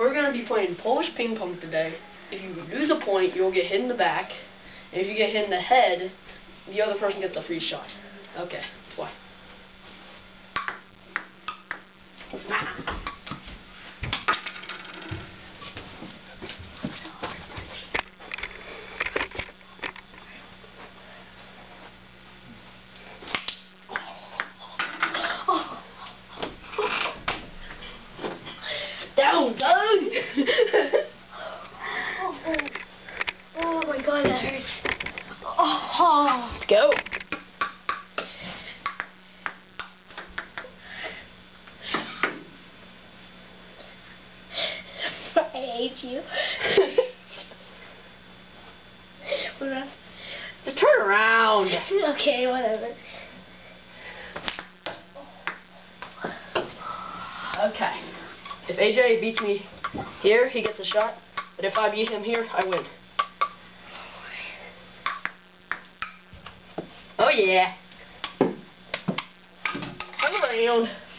We're going to be playing Polish ping pong today. If you lose a point, you'll get hit in the back. And if you get hit in the head, the other person gets a free shot. Okay, play. Down, Doug! Oh my god, that hurts. Oh. Let's go. I hate you. Just turn around. Okay, whatever. Okay. If AJ beats me here, he gets a shot. But if I beat him here, I win. Oh yeah. Turn around.